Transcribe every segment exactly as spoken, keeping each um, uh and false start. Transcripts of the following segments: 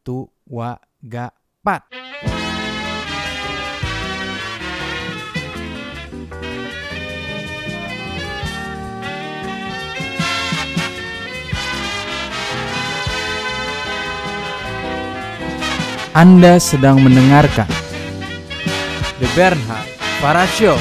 Watu Wagapat. Anda sedang mendengarkan The Bernhard Farah Show.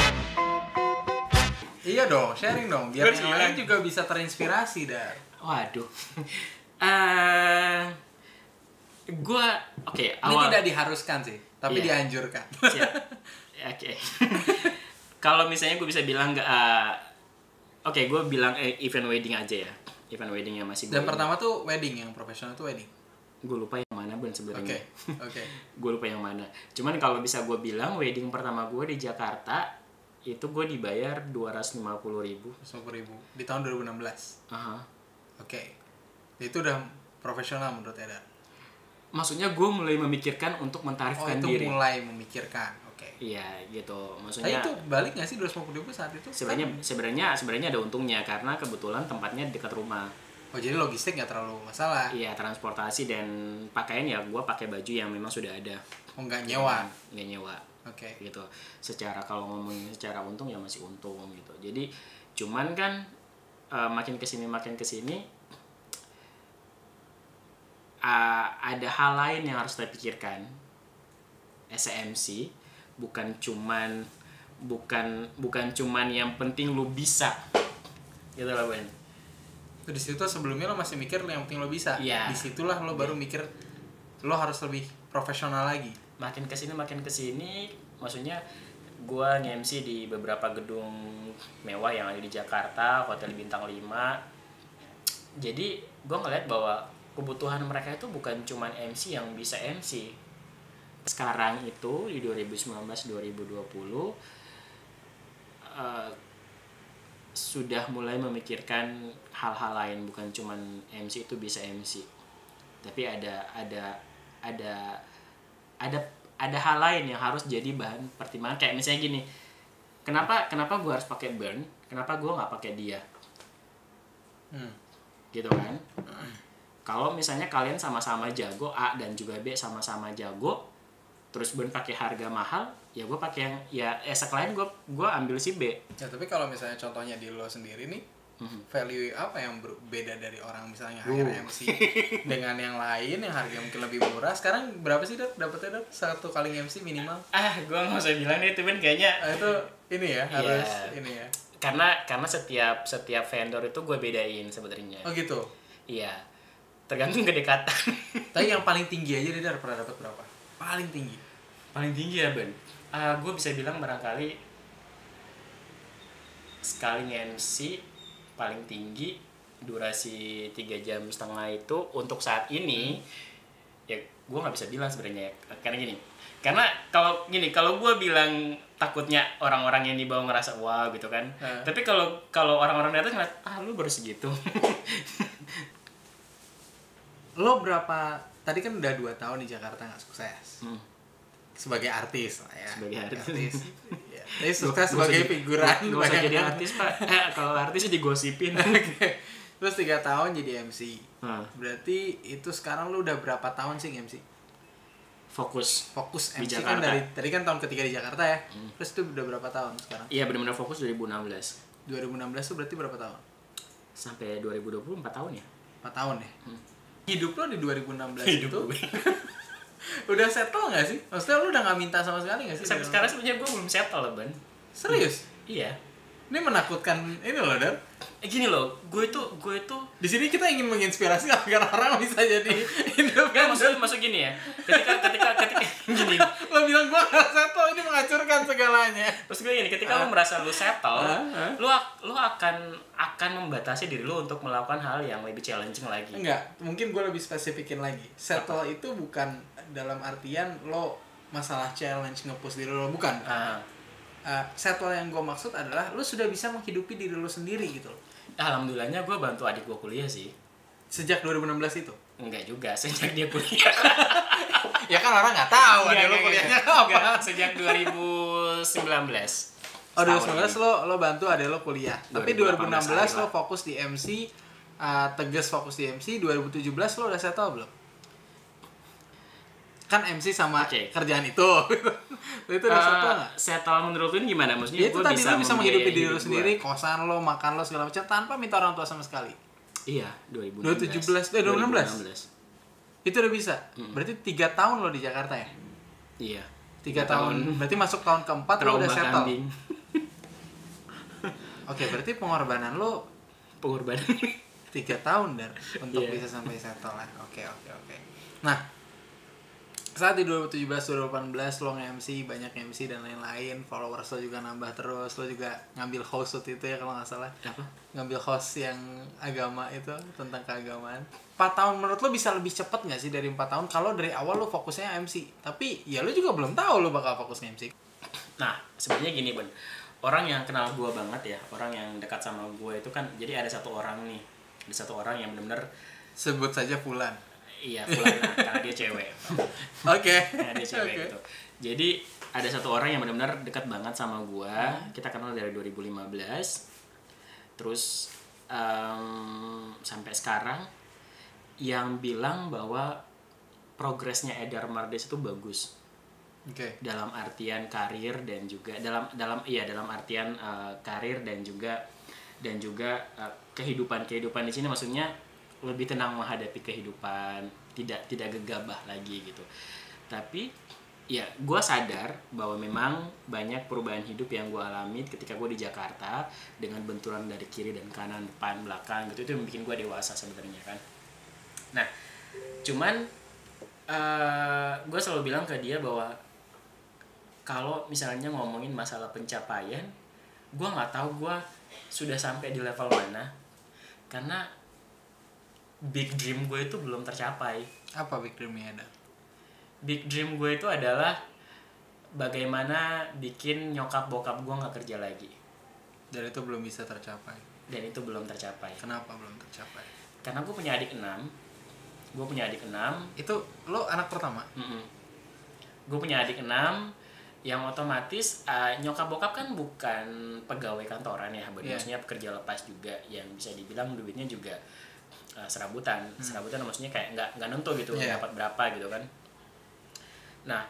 Iya dong, sharing dong, biar Gua yang lain juga bisa terinspirasi, Dar. Waduh. Eh, gue oke okay, Ini awal tidak diharuskan sih, tapi Iya. dianjurkan. Siap. Oke. Kalau misalnya gue bisa bilang nggak, uh, oke okay, gue bilang eh, event wedding aja ya, event wedding yang masih. Dan pertama tuh wedding, yang profesional tuh wedding. Gue lupa yang mana Ben sebenarnya. Oke, oke. Gue lupa yang mana. Cuman kalau bisa gue bilang wedding pertama gue di Jakarta itu gue dibayar dua ratus lima puluh ribu. sepuluh ribu di tahun dua ribu enam belas. Aha. Oke. Itu udah profesional menurut Eda. Maksudnya gue mulai memikirkan untuk Oh, mentarifkan itu diri. mulai memikirkan. Oke. Iya gitu. Tapi Maksudnya itu balik nggak sih dua ratus lima puluh ribu saat itu? sebenarnya Kan- sebenarnya sebenarnya ada untungnya karena kebetulan tempatnya dekat rumah. Oh, jadi logistik nggak terlalu masalah. Iya, transportasi dan pakaian ya gue pakai baju yang memang sudah ada. Oh, nggak nyewa. Nggak nyewa. Oke. Gitu. Secara kalau ngomongin secara untung ya masih untung gitu. Jadi cuman kan uh, makin kesini makin kesini uh, ada hal lain yang harus kita pikirkan. S M C bukan cuman bukan bukan cuman yang penting lu bisa. Gitu lah, Ben. Di situ sebelumnya lo masih mikir yang penting lo bisa. Iya. Disitulah lo baru mikir lo harus lebih profesional lagi. Makin kesini makin kesini maksudnya gua nge-M C di beberapa gedung mewah yang ada di Jakarta, hotel bintang lima. Jadi gua ngeliat bahwa kebutuhan mereka itu bukan cuma M C yang bisa M C. Sekarang itu di dua ribu sembilan belas dua ribu dua puluh uh, sudah mulai memikirkan hal-hal lain, bukan cuman M C itu bisa M C. Tapi ada ada ada ada ada hal lain yang harus jadi bahan pertimbangan, kayak misalnya gini. Kenapa kenapa gue harus pakai Burn? Kenapa gue nggak pakai dia? Hmm. Gitu kan? Kalau misalnya kalian sama-sama jago, A dan juga B sama-sama jago, terus Burn pakai harga mahal, ya gue pakai yang ya as a client gue gue ambil si B. Ya tapi kalau misalnya contohnya di lo sendiri nih, Mhm. value apa yang berbeda dari orang misalnya hire Uh. M C dengan yang lain yang harga mungkin lebih murah? Sekarang berapa sih Dap? Dapetnya Dap? Satu kali M C minimal? Ah, gue nggak usah bilang deh, itu Ben kayaknya. Ah, itu ini ya harus Iya. ini ya. Karena karena setiap setiap vendor itu gue bedain sebenarnya. Oh gitu. Iya. Tergantung kedekatan. Tapi yang paling tinggi aja dia Dar, pernah dapat berapa? Paling tinggi. Paling tinggi ya, Ben. Uh, gue bisa bilang barangkali sekali nge-M C paling tinggi durasi tiga jam setengah itu untuk saat ini ya gue nggak bisa bilang sebenarnya ya. Karena gini, karena kalau gini kalau gue bilang takutnya orang-orang yang di bawah ngerasa wah gitu kan. Hmm. Tapi kalau kalau orang-orang di atas ngeliat ah lu baru segitu. Lo berapa? Tadi kan udah dua tahun di Jakarta nggak sukses. Hmm. Sebagai artis lah ya. Sebagai artis. Ya. Tapi sukses sebagai figuran. Gak usah jadi artis pak. Eh, kalau artis sih digosipin. Oke. Terus tiga tahun jadi M C. Nah, Berarti itu sekarang lu udah berapa tahun sih M C? fokus. Fokus Di M C Jakarta. kan dari tadi kan tahun ketiga di Jakarta ya. Hmm. Terus itu udah berapa tahun sekarang? Iya benar-benar fokus dua ribu enam belas dua ribu enam belas itu berarti berapa tahun? sampai dua ribu dua puluh empat tahun ya. empat tahun ya? Hmm. Hidup lo di dua ribu enam belas Hidup itu gue. udah settle gak sih? Maksudnya lu udah gak minta sama sekali gak sih? Sampai sekarang sebenarnya gue belum settle loh, Ban. Serius? Iya. Ini menakutkan ini loh, Dan. Eh, gini loh, gue itu gue itu Di sini kita ingin menginspirasi agar orang bisa jadi Gak, independen. maksud, maksud gini ya. Ketika ketika ketika gini. Lo bilang gua gak settle, ini menghancurkan segalanya. Terus gue gini, ketika lu merasa lu settle, Ah, ah. lu ak- lu akan akan membatasi diri lu untuk melakukan hal yang lebih challenging lagi. Enggak, mungkin gue lebih spesifikin lagi. Settle itu bukan dalam artian lo masalah challenge nge-push diri lo, bukan. Ah. Uh, settle yang gue maksud adalah lo sudah bisa menghidupi diri lo sendiri gitu loh. Alhamdulillahnya gue bantu adik gue kuliah sih. Sejak dua ribu enam belas itu. Enggak juga, sejak dia kuliah. Ya kan orang nggak tahu ada Enggak, lo enggak, kuliahnya enggak. apa. Enggak, sejak dua ribu sembilan belas. Oh, dua ribu sembilan belas Setahun lo lo bantu ada lo kuliah. Tapi dua ribu enam belas lo akhir lah. fokus di M C, uh, tegas fokus di M C. dua ribu tujuh belas lo udah settle belum? kan M C sama Oke. kerjaan itu. Itu udah Eh, settle nggak? settle menurut lu ini gimana? Maksudnya Ya itu gua tadi lo bisa menghidupi membiayai diri lo hidup sendiri, gua. kosan lo, makan lo segala macam tanpa minta orang tua sama sekali. Iya, dua ribu dua ribu tujuh belas, eh, dua ribu enam belas? dua ribu enam belas. Itu udah bisa. Berarti tiga tahun lo di Jakarta ya? Iya. Tiga tahun. Berarti masuk tahun keempat lo Trauma udah settle. kambing. Oke, berarti pengorbanan lo Pengorbanan. tiga tahun dar untuk Iya. bisa sampai settle lah. Oke oke oke. Nah, saat di dua ribu tujuh belas dua ribu delapan belas lo nge-M C, banyak nge-M C dan lain-lain, followers lo juga nambah terus, lo juga ngambil host waktu itu ya kalau nggak salah. Apa? Ngambil host yang agama itu, tentang keagamaan. empat tahun menurut lo bisa lebih cepet nggak sih dari empat tahun kalau dari awal lo fokusnya M C? Tapi ya lo juga belum tahu lo bakal fokus nge-M C. Nah, sebenarnya gini, Bun. Orang yang kenal gua banget ya, orang yang dekat sama gua itu kan, jadi ada satu orang nih. Ada satu orang yang benar-benar, Sebut saja Fulan. iya, Fulana, karena dia cewek. Oke. Karena dia cewek Oke. gitu. Jadi ada satu orang yang benar-benar dekat banget sama gua. Kita kenal dari dua ribu lima belas. Terus em, sampai sekarang yang bilang bahwa progresnya Edar Mardes itu bagus Oke. dalam artian karir dan juga dalam dalam iya dalam artian eh, karir dan juga dan juga eh, kehidupan kehidupan di sini, maksudnya lebih tenang menghadapi kehidupan, tidak tidak gegabah lagi gitu. Tapi ya gue sadar bahwa memang banyak perubahan hidup yang gue alami ketika gue di Jakarta, dengan benturan dari kiri dan kanan, depan belakang gitu, itu yang bikin gue dewasa sebenarnya kan. Nah cuman uh, gue selalu bilang ke dia bahwa kalau misalnya ngomongin masalah pencapaian, gue nggak tahu gue sudah sampai di level mana, karena big dream gue itu belum tercapai. Apa big dream-nya ada? Big dream gue itu adalah bagaimana bikin nyokap bokap gue nggak kerja lagi, Dan itu belum bisa tercapai. dan itu belum tercapai. Kenapa belum tercapai? Karena gue punya adik enam, gue punya adik enam, Itu lo anak pertama? gue punya adik enam, yang otomatis uh, nyokap bokap kan bukan pegawai kantoran ya, Yeah. maksudnya pekerja lepas juga, yang bisa dibilang duitnya juga uh, serabutan, Hmm. serabutan maksudnya kayak nggak nggak nentu gitu, Yeah. dapat berapa gitu kan. Nah,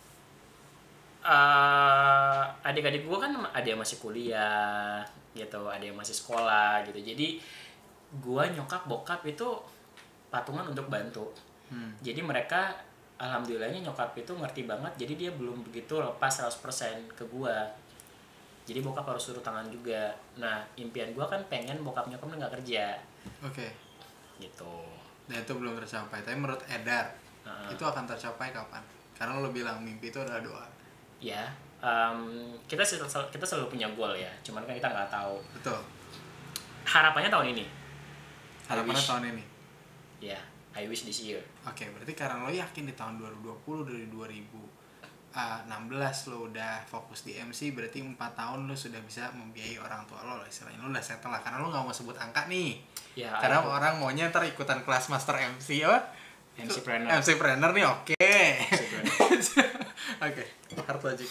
uh, adik-adik gue kan ada yang masih kuliah gitu, ada yang masih sekolah gitu, jadi gue nyokap bokap itu patungan untuk bantu. Hmm. Jadi mereka alhamdulillahnya nyokap itu ngerti banget, jadi dia belum begitu lepas seratus persen ke gua. Jadi bokap harus turun tangan juga. Nah, impian gua kan pengen bokap nyokapnya nggak kerja. Oke. Gitu. Dan itu belum tercapai. Tapi menurut Edar, Nah, itu akan tercapai kapan? Karena lo bilang mimpi itu adalah doa. ya, em, kita sel- kita selalu punya goal ya. Cuman kan kita nggak tahu. Betul. Harapannya tahun ini. Harapannya wish. tahun ini. Ya, I wish this year. Oke, berarti karena lo yakin di tahun dua ribu dua puluh dari dua ribu enam belas lo udah fokus di M C, berarti empat tahun lo sudah bisa membiayai orang tua lo lah istilahnya. Lo udah settle lah, karena lo gak mau sebut angka nih. Ya, Karena I- orang maunya ntar ikutan kelas master M C apa? M C Planner. M C Planner nih, oke. M C Planner. Oke, hard logic.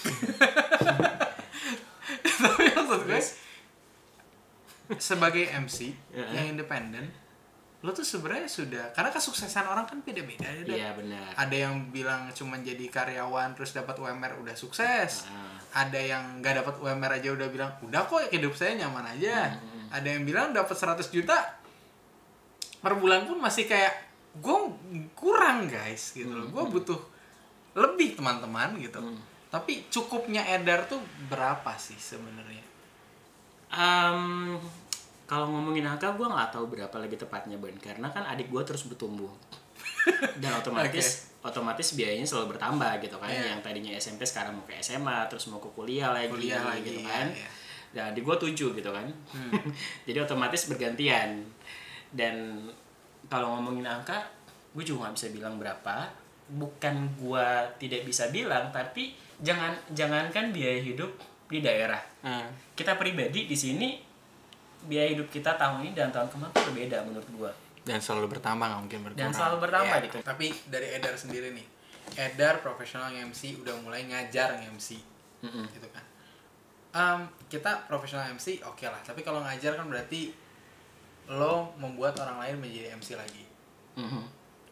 Tapi maksud gue, sebagai M C Iya. yang independen, lo tuh sebenarnya sudah, karena kesuksesan orang kan beda-beda ya. Dan Iya, benar. ada yang bilang cuma jadi karyawan terus dapat U M R udah sukses. Ah. Ada yang nggak dapat U M R aja udah bilang udah kok hidup saya nyaman aja. Hmm. Ada yang bilang dapat seratus juta per bulan pun masih kayak gue kurang guys gitu loh. Gue butuh lebih teman-teman gitu. Hmm. Tapi cukupnya Edar tuh berapa sih sebenarnya? Um, kalau ngomongin angka gue nggak tahu berapa lagi tepatnya, Ban, karena kan adik gue terus bertumbuh dan otomatis otomatis biayanya selalu bertambah gitu kan. Iya. Yang tadinya S M P sekarang mau ke S M A, terus mau ke kuliah lagi, Kuliah lagi, gitu iya, kan. iya. Dan adik gue tujuh gitu kan. Jadi otomatis bergantian. Dan kalau ngomongin angka, gue juga nggak bisa bilang berapa. Bukan gue tidak bisa bilang, tapi jangan jangankan biaya hidup di daerah. Kita pribadi di sini biaya hidup kita tahun ini dan tahun kemarin tuh berbeda menurut gua. Dan selalu bertambah, nggak mungkin berkurang. Dan selalu bertambah Ya, gitu. Tapi dari Edar sendiri nih, Edar profesional M C udah mulai ngajar M C, Mm-mm. gitu kan. Em, kita profesional M C oke lah, tapi kalau ngajar kan berarti lo membuat orang lain menjadi M C lagi. Mhm.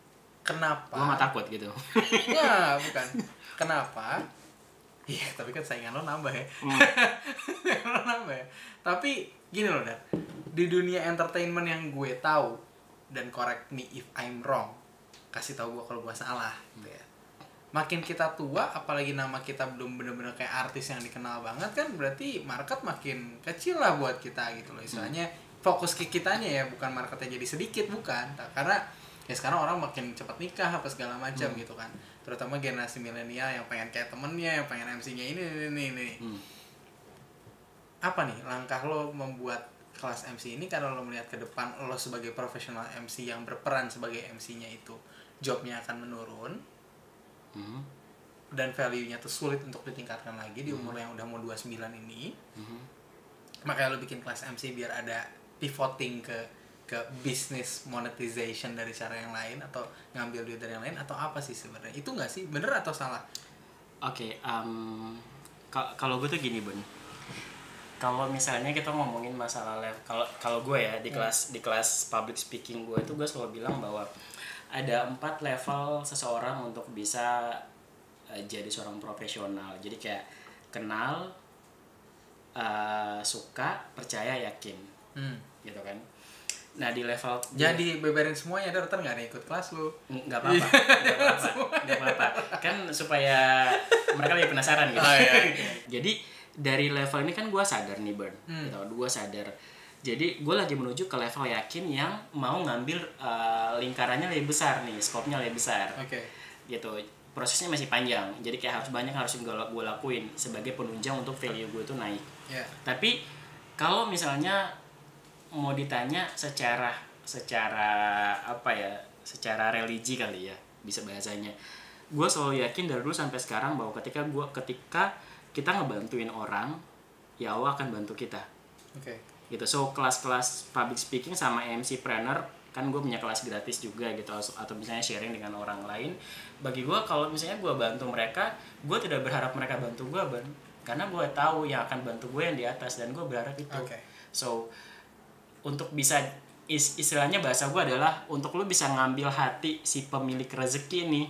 kenapa? Lo mah takut gitu. Nggak, bukan. Kenapa? Iya, tapi kan saingan lo nambah ya. Hmm. Saingan lo nambah ya. Tapi gini loh, Dan. Di dunia entertainment yang gue tahu, dan correct me if I'm wrong, kasih tahu gue kalau gue salah gitu ya. Makin kita tua, apalagi nama kita belum bener-bener kayak artis yang dikenal banget kan, berarti market makin kecil lah buat kita gitu loh. Istilahnya fokus ke kitanya ya, bukan marketnya jadi sedikit, bukan. Karena ya sekarang orang makin cepat nikah apa segala macam hmm. gitu kan. Terutama generasi milenial yang pengen kayak temennya, yang pengen M C-nya ini ini ini. ini. Hmm. Apa nih langkah lo membuat kelas M C ini, karena lo melihat ke depan lo sebagai profesional M C yang berperan sebagai M C-nya itu jobnya akan menurun, mm-hmm. dan value-nya tuh sulit untuk ditingkatkan lagi di umur mm-hmm. yang udah mau dua puluh sembilan ini, mm-hmm. makanya lo bikin kelas M C biar ada pivoting ke ke business monetization dari cara yang lain, atau ngambil duit dari yang lain, atau apa sih sebenarnya? Itu nggak sih, bener atau salah? Oke, okay, um, ka- kalau gue tuh gini Bun, kalau misalnya kita ngomongin masalah level, kalau kalau gue ya di kelas hmm. di kelas public speaking gue itu gue selalu bilang bahwa ada empat level seseorang untuk bisa uh, jadi seorang profesional. Jadi kayak kenal, uh, suka, percaya, yakin, hmm. gitu kan. Nah di level jadi beberin semuanya, ada ntar nggak ada ikut kelas lu? Nggak apa-apa, nggak apa-apa, nggak apa-apa. Kan supaya mereka lebih penasaran gitu. Oh, iya. Jadi dari level ini kan gue sadar nih Bern, hmm. gitu, gue sadar. Jadi gue lagi menuju ke level yakin yang mau ngambil uh, lingkarannya lebih besar nih, skopnya lebih besar. Oke. Okay. Gitu. Prosesnya masih panjang. Jadi kayak harus banyak harus gue lakuin sebagai penunjang untuk value gue itu naik. Yeah. Tapi kalau misalnya mau ditanya secara secara apa ya, secara religi kali ya, bisa bahasanya. Gue selalu yakin dari dulu sampai sekarang bahwa ketika gue ketika kita ngebantuin orang, ya Allah akan bantu kita. Oke. Okay. Gitu. So kelas-kelas public speaking sama M C trainer kan gue punya kelas gratis juga gitu, atau misalnya sharing dengan orang lain. Bagi gue kalau misalnya gue bantu mereka, gue tidak berharap mereka bantu gue, Ban, karena gue tahu yang akan bantu gue yang di atas, dan gue berharap itu. Okay. So untuk bisa is, istilahnya bahasa gue adalah untuk lu bisa ngambil hati si pemilik rezeki nih,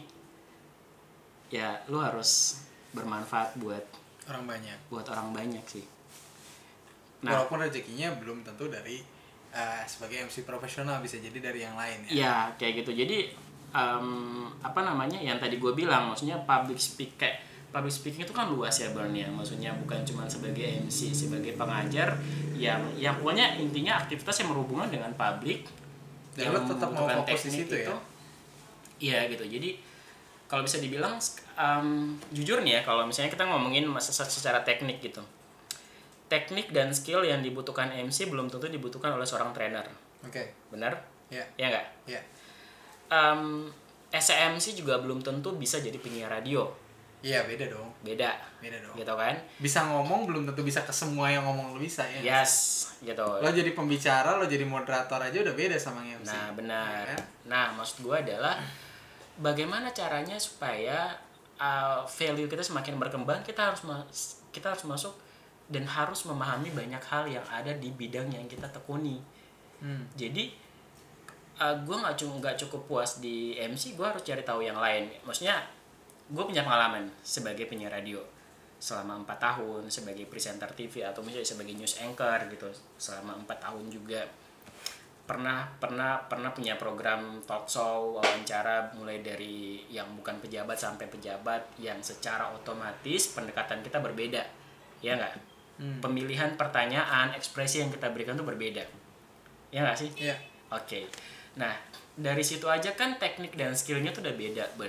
ya lu harus bermanfaat buat orang banyak. Buat orang banyak sih. Nah, walaupun rezekinya belum tentu dari uh, sebagai M C profesional, bisa jadi dari yang lain ya. Iya, kayak gitu. Jadi um, apa namanya yang tadi gue bilang, maksudnya public speak kayak public speaking itu kan luas ya Bern ya. Maksudnya bukan cuma sebagai M C, sebagai pengajar yang yang pokoknya intinya aktivitas yang berhubungan dengan publik. Dan lo tetap mau fokus di situ ya. Iya gitu. Jadi kalau bisa dibilang um, jujur nih ya, kalau misalnya kita ngomongin masa secara teknik gitu, teknik dan skill yang dibutuhkan M C belum tentu dibutuhkan oleh seorang trainer. Oke. Okay. Benar? Iya. Yeah. Ya nggak? Iya. Yeah. Um, S M C juga belum tentu bisa jadi penyiar radio. Iya, beda dong. Beda. Beda dong. Gitu kan? Bisa ngomong belum tentu bisa ke semua yang ngomong lo bisa ya. Yes, gitu. Lo jadi pembicara, lo jadi moderator aja udah beda sama M C. Nah, benar. Ya, kan? Nah, maksud gue adalah bagaimana caranya supaya uh, value kita semakin berkembang, kita harus mas- kita harus masuk dan harus memahami banyak hal yang ada di bidang yang kita tekuni. Hmm. Jadi uh, gue nggak cuma nggak cukup puas di M C, gue harus cari tahu yang lain. Maksudnya gue punya pengalaman sebagai penyiar radio selama empat tahun, sebagai presenter T V atau misalnya sebagai news anchor gitu selama empat tahun juga. pernah pernah pernah punya program talk show, wawancara mulai dari yang bukan pejabat sampai pejabat, yang secara otomatis pendekatan kita berbeda, ya nggak? Hmm. Pemilihan pertanyaan, ekspresi yang kita berikan itu berbeda, ya nggak sih? Iya. Oke. Okay. Nah dari situ aja kan teknik dan skillnya tuh udah beda, Ben.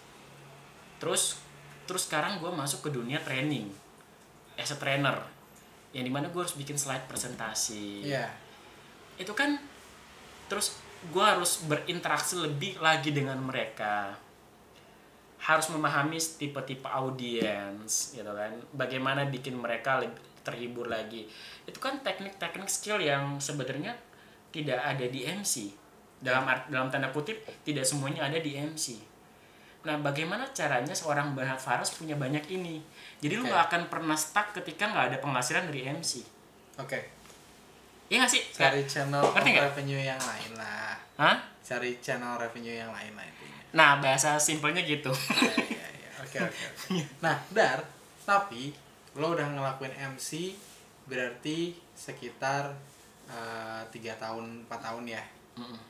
Terus terus sekarang gue masuk ke dunia training, as a trainer, yang dimana gue harus bikin slide presentasi. Iya. Itu kan terus gue harus berinteraksi lebih lagi dengan mereka, harus memahami tipe-tipe audiens gitu kan, bagaimana bikin mereka lebih terhibur lagi. Itu kan teknik-teknik skill yang sebenarnya tidak ada di M C, dalam dalam tanda kutip tidak semuanya ada di M C. Nah bagaimana caranya seorang Bernhard Faras punya banyak ini, jadi okay. Lu gak akan pernah stuck ketika gak ada penghasilan dari M C. Oke. Okay. Iya nggak sih? Cari channel revenue yang lain lah. Hah? Cari channel revenue yang lain lah intinya. Nah, bahasa simpelnya gitu. Iya, iya. Oke, oke, oke. Nah, Dar, tapi lo udah ngelakuin M C berarti sekitar uh, tiga tahun, empat tahun ya. Mm-mm.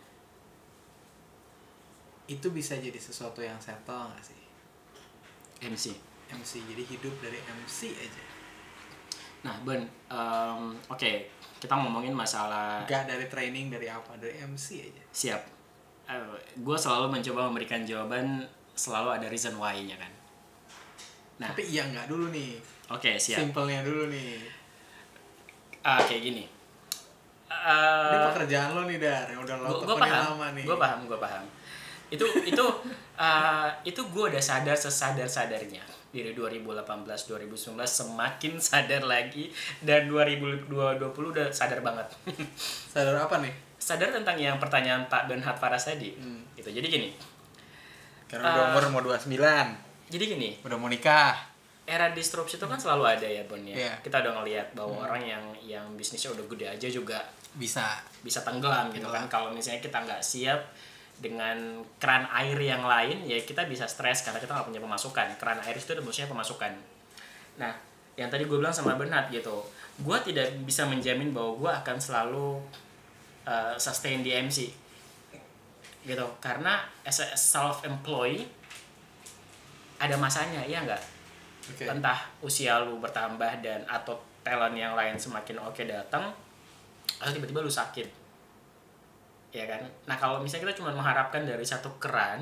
Itu bisa jadi sesuatu yang settle nggak sih? M C. M C, jadi hidup dari M C aja. Nah, Ben, um, oke, okay. Kita ngomongin masalah. Gak dari training, dari apa, dari M C aja. Siap. Uh, gue selalu mencoba memberikan jawaban, selalu ada reason why-nya kan. Nah, tapi iya nggak dulu nih. Oke, okay, siap. Simpelnya dulu nih. Uh, kayak gini. Uh, Ini pekerjaan lo nih, Dar, yang udah lo tekunin lama nih. Gue paham, gue paham. Itu itu uh, itu gue udah sadar sesadar-sadarnya. Dari dua ribu delapan belas dua ribu sembilan belas semakin sadar lagi, dan dua ribu dua puluh udah sadar banget. Sadar apa nih? Sadar tentang yang pertanyaan Pak Bernhard Faras tadi. Hmm. Gitu. Jadi gini. Karena uh, udah umur mau dua puluh sembilan. Jadi gini. Udah mau nikah. Era disrupsi itu kan selalu ada ya, Bon ya. Yeah. Kita udah ngelihat bahwa hmm. orang yang yang bisnisnya udah gede aja juga bisa bisa tenggelam gitu kan. Kalau misalnya kita nggak siap dengan keran air yang lain, ya kita bisa stres karena kita nggak punya pemasukan. Keran air itu maksudnya pemasukan. Nah, yang tadi gue bilang sama Bernhard gitu, gue tidak bisa menjamin bahwa gue akan selalu uh, sustain di M C gitu, karena as a self-employed ada masanya, ya nggak? Okay. Entah usia lu bertambah dan atau talent yang lain semakin oke datang, atau tiba-tiba lu sakit, ya kan? Nah, kalau misalnya kita cuma mengharapkan dari satu keran,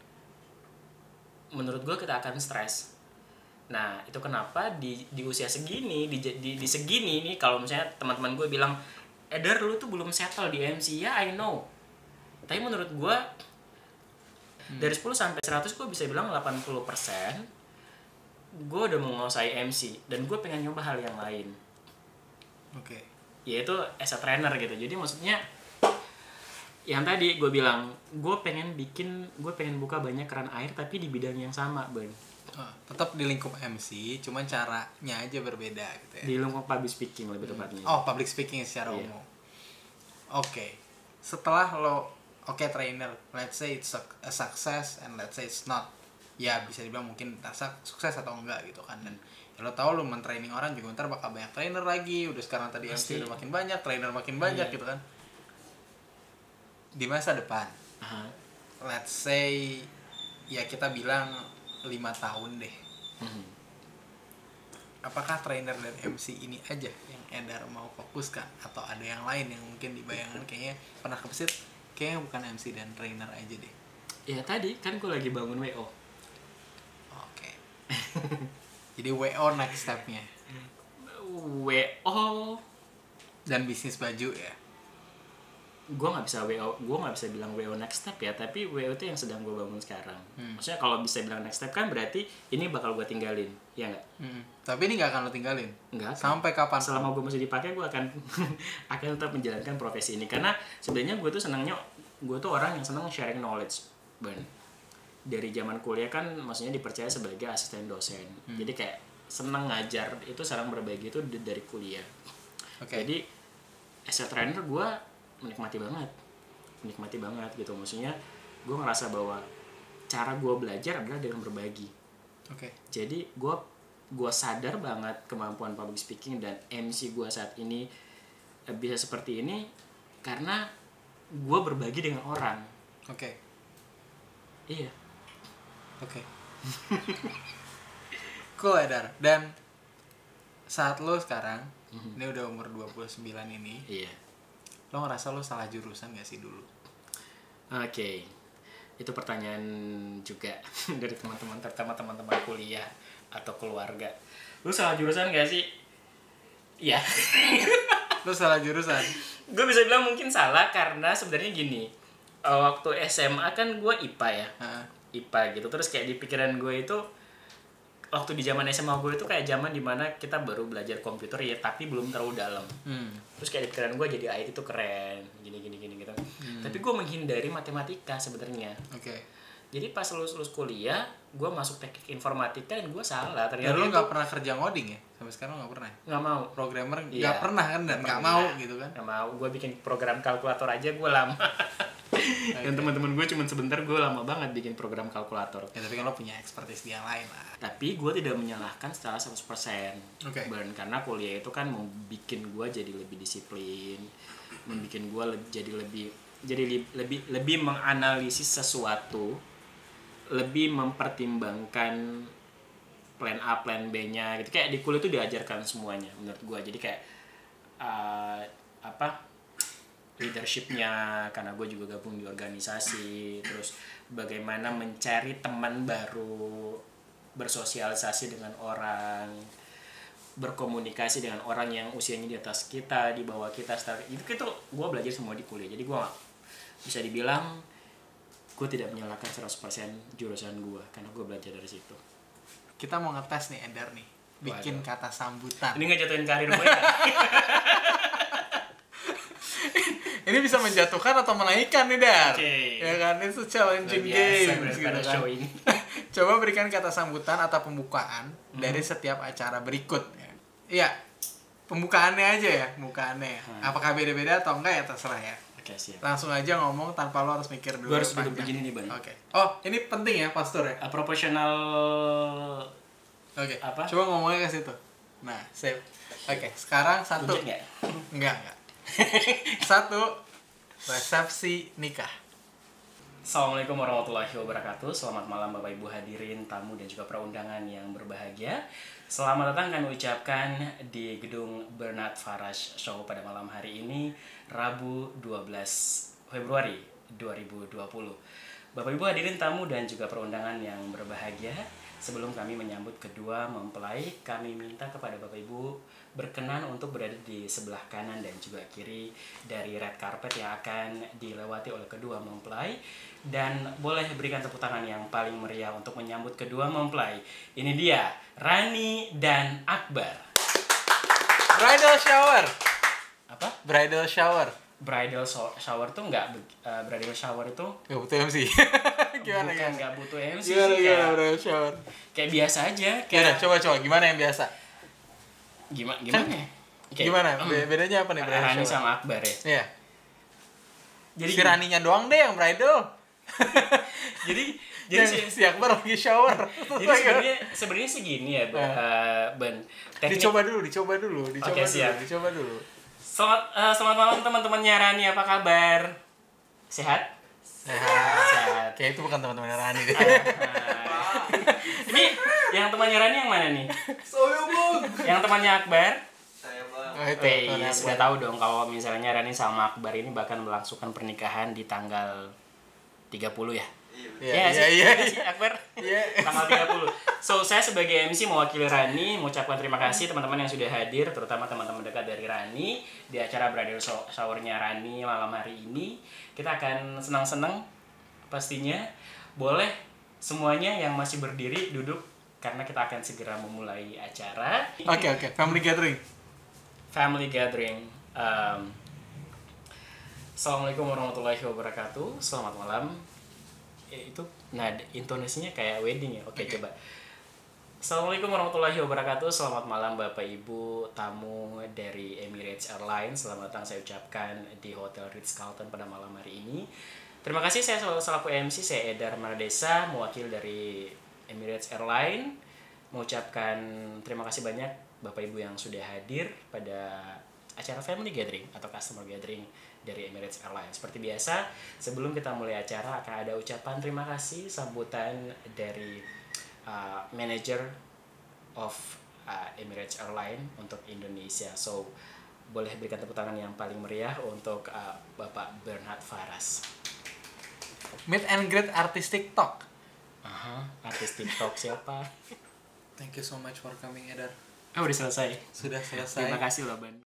menurut gue kita akan stres. Nah, itu kenapa di di usia segini, di di, di segini nih, kalau misalnya teman-teman gue bilang, Eder lu tuh belum settle di M C, ya I know. Tapi menurut gue hmm. dari sepuluh sampai seratus gue bisa bilang delapan puluh persen gue udah menguasai M C dan gue pengen nyoba hal yang lain. Oke. Okay. Yaitu as a trainer gitu. Jadi maksudnya yang tadi gue bilang, gue pengen bikin, gue pengen buka banyak keran air tapi di bidang yang sama, Ben. Oh, tetap di lingkup M C, cuma caranya aja berbeda gitu ya. Di lingkup public speaking lebih tepatnya. Oh, public speaking secara yeah. umum. Oke. Okay. Setelah lo oke okay, trainer, let's say it's a success and let's say it's not. Ya bisa dibilang mungkin rasa sukses atau enggak gitu kan. Dan ya lo tau lo men-training orang juga ntar bakal banyak trainer lagi. Udah sekarang tadi Pasti. M C udah makin banyak, trainer makin banyak yeah. gitu kan. Di masa depan, uh-huh. let's say ya kita bilang lima tahun deh. Uh-huh. Apakah trainer dan M C ini aja yang Edar mau fokuskan atau ada yang lain yang mungkin dibayangkan kayaknya pernah kebesit, kayaknya bukan M C dan trainer aja deh. Ya tadi kan gue lagi bangun W O. Oke. Okay. Jadi W O next step-nya. W O dan bisnis baju ya. Gue nggak bisa W O, gue nggak bisa bilang W O next step ya, tapi W O itu yang sedang gue bangun sekarang. Hmm. Maksudnya kalau bisa bilang next step kan berarti ini bakal gue tinggalin, ya nggak? Hmm. Tapi ini nggak akan lo tinggalin. Nggak. Sampai kapan? Selama gue masih dipakai, gue akan akan tetap menjalankan profesi ini. Karena sebenarnya gue tuh senangnya, gue tuh orang yang senang sharing knowledge, Ben. Dari zaman kuliah kan, maksudnya dipercaya sebagai asisten dosen. Hmm. Jadi kayak senang ngajar itu, sarang berbagi itu dari kuliah. Okay. Jadi as a trainer gue menikmati banget menikmati banget gitu. Maksudnya gue ngerasa bahwa cara gue belajar adalah dengan berbagi. Oke. Okay. Jadi gue gue sadar banget kemampuan public speaking dan M C gue saat ini bisa seperti ini karena gue berbagi dengan orang. Oke. Okay. Iya. Oke. Okay. Cool, Edar. Dan saat lo sekarang mm-hmm. ini udah umur dua puluh sembilan ini. Iya. Lo ngerasa lo salah jurusan gak sih dulu? Oke, okay. Itu pertanyaan juga dari teman-teman, terutama teman-teman kuliah atau keluarga. Lo salah jurusan gak sih? Iya. Lo salah jurusan? Gue bisa bilang mungkin salah karena sebenarnya gini, waktu S M A kan gue I P A ya, uh-huh. I P A gitu. Terus kayak di pikiran gue itu waktu di zaman S M A gue itu kayak zaman dimana kita baru belajar komputer ya, tapi belum terlalu dalam. Hmm. Terus kayak di pikiran gue jadi I T itu keren, gini gini gini gitu. Hmm. Tapi gue menghindari matematika sebenarnya. Oke. Okay. Jadi pas lulus lulus kuliah, gue masuk teknik informatika dan gue salah. Ternyata ya, lu nggak pernah kerja ngoding ya? Sampai sekarang nggak pernah? Nggak mau. Programmer nggak iya. pernah kan dan nggak mau gitu kan? Nggak mau. Gue bikin program kalkulator aja gue lama. Dan teman-teman gue cuma sebentar, gue lama banget bikin program kalkulator. Ya tapi kan lo punya expertise di yang lain lah. Tapi gue tidak menyalahkan secara seratus persen. Oke. Burn, karena kuliah itu kan membuat gue jadi lebih disiplin, membuat gue le- jadi lebih jadi li- lebih lebih menganalisis sesuatu, lebih mempertimbangkan plan A, plan B-nya gitu. Kayak di kuliah itu diajarkan semuanya menurut gue. Jadi kayak uh, apa leadershipnya, karena gue juga gabung di organisasi, terus bagaimana mencari teman baru, bersosialisasi dengan orang, berkomunikasi dengan orang yang usianya di atas kita, di bawah kita, itu itu gue belajar semua di kuliah. Jadi gue gak, bisa dibilang gue tidak menyalahkan seratus persen jurusan gue, karena gue belajar dari situ. Kita mau ngetes nih Eder nih, bikin Waduh. kata sambutan. Ini ngejatuhin karir gue ya? Ini bisa menjatuhkan atau menaikkan nih Dar. Oke. Ya kan, itu challenging Biasa, game gitu kan. show ini. Coba berikan kata sambutan atau pembukaan Hmm. dari setiap acara berikut ya. Iya. Pembukaannya aja ya, pembukaannya. Hmm. Apakah beda-beda atau enggak ya terserah ya. Oke, siap. Langsung aja ngomong tanpa lo harus mikir dulu. Gue harus duduk panjang. begini nih, Ban. Oke. Oh, ini penting ya, pastor ya. Uh, proporsional. Oke. Apa? Coba ngomongnya ke situ. Nah, sip. Oke, sekarang satu. Buncit nggak? Enggak, enggak. Satu, resepsi nikah. Assalamualaikum warahmatullahi wabarakatuh. Selamat malam Bapak Ibu hadirin, tamu dan juga perundangan yang berbahagia. Selamat datang kami ucapkan di gedung Bernard Farash Show pada malam hari ini, Rabu dua belas Februari dua ribu dua puluh. Bapak Ibu hadirin tamu dan juga perundangan yang berbahagia, sebelum kami menyambut kedua mempelai, kami minta kepada Bapak Ibu berkenan untuk berada di sebelah kanan dan juga kiri dari red carpet yang akan dilewati oleh kedua mempelai, dan boleh berikan tepuk tangan yang paling meriah untuk menyambut kedua mempelai. Ini dia Rani dan Akbar. Bridal shower. Apa? Bridal shower. Bridal so- shower tuh nggak be- uh, bridal shower itu Gak butuh M C. Gimana bukan kan? nggak butuh M C Gimana sih, gimana kayak, bridal shower? kayak biasa aja. Gimana? Kayak Coba coba gimana yang biasa? gimana gimana? Kan- Oke. Gimana? Hmm. Be- Bedanya apa nih bridal Rani shower? sama Akbar ya. Iya. Jadi Si Raninya doang deh yang bridal. jadi jadi Yang sih si Akbar lagi shower. jadi sebenarnya sebenarnya sih gini ya, Ban. Eh. Uh, Ban. Teknik- Dicoba dulu, dicoba dulu, dicoba Oke, dulu, siap. dicoba dulu. Selamat uh, selamat malam teman-temannya Rani, apa kabar? Sehat? Sehat. Sehat. Kayak itu bukan teman-teman Rani deh. Ah. Ini yang temannya Rani yang mana nih? Saya bang. Yang temannya Akbar? Oh, itu. Wih, teman sudah Akbar. tahu dong kalau misalnya Rani sama Akbar ini bahkan melangsungkan pernikahan di tanggal tiga puluh ya? Iya, sih? iya, iya. Iya sih, Akbar? Iya. Tanggal tiga puluh. So, saya sebagai M C mewakili Rani mengucapkan terima kasih teman-teman yang sudah hadir, terutama teman-teman dekat dari Rani di acara bridal show- shower-nya Rani malam hari ini. Kita akan senang-senang pastinya. Boleh semuanya yang masih berdiri duduk karena kita akan segera memulai acara. Oke, oke. Family gathering. Family gathering. Um, Assalamualaikum warahmatullahi wabarakatuh. Selamat malam. Eh, itu nada intonasinya kayak wedding ya. Oke, Oke. coba. Assalamualaikum warahmatullahi wabarakatuh. Selamat malam Bapak Ibu tamu dari Emirates Airlines. Selamat datang saya ucapkan di Hotel Ritz-Carlton pada malam hari ini. Terima kasih, saya selalu selaku M C, saya Edar Maradesa, mewakili dari Emirates Airlines. Mengucapkan terima kasih banyak Bapak Ibu yang sudah hadir pada acara family gathering atau customer gathering dari Emirates Airlines. Seperti biasa, sebelum kita mulai acara akan ada ucapan terima kasih sambutan dari uh, manager of uh, Emirates Airlines untuk Indonesia. So, boleh berikan tepuk tangan yang paling meriah untuk uh, Bapak Bernard Farash. Meet and greet artis TikTok. Aha, artis TikTok siapa? Thank you so much for coming, Edar. Oh, udah selesai. Sudah selesai. Terima kasih loh, Ban.